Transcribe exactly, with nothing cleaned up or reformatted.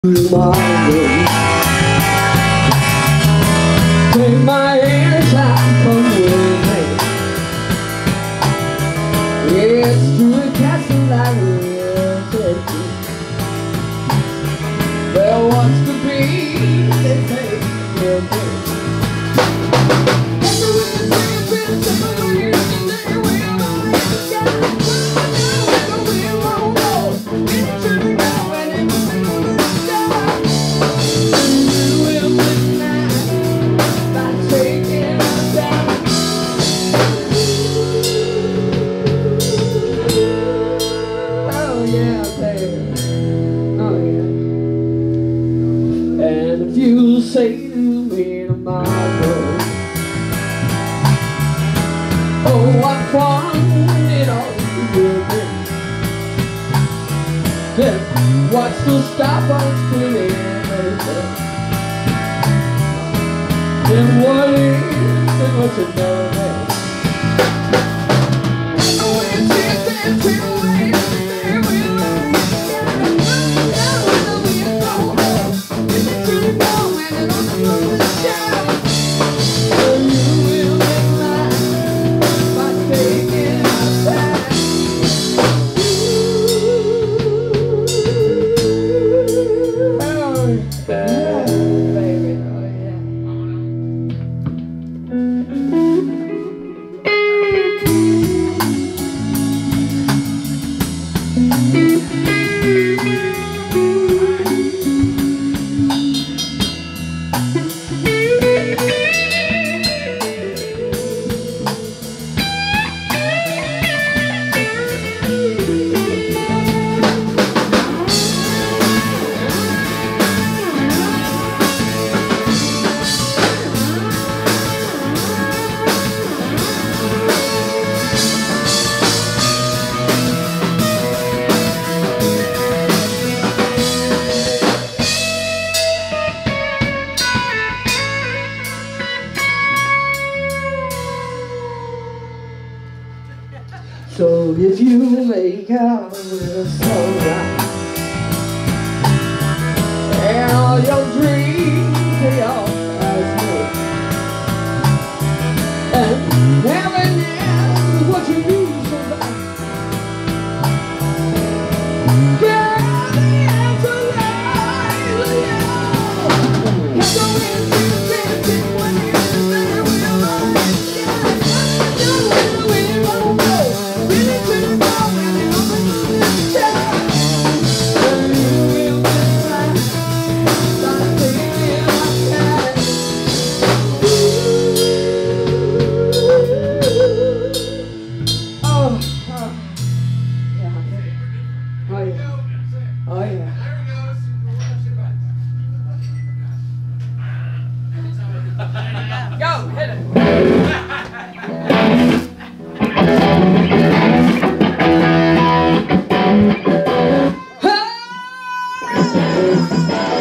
tomorrow. Take my hands out, come with me. It's to a castle I will take you. There wants to be, they say, will be. And if you say to me tomorrow, oh, what fun it all will be, then what's to stop us doing everything? Then what is, then what you know then? So if you make out with a sunrise and all your dreams they all as good, and heaven is what you need so bad, girl, the answer lies with you. Cause the wind is dancing when you're there with your eyes. You will, we won't go. Oh yeah. Go, hit it. Hey!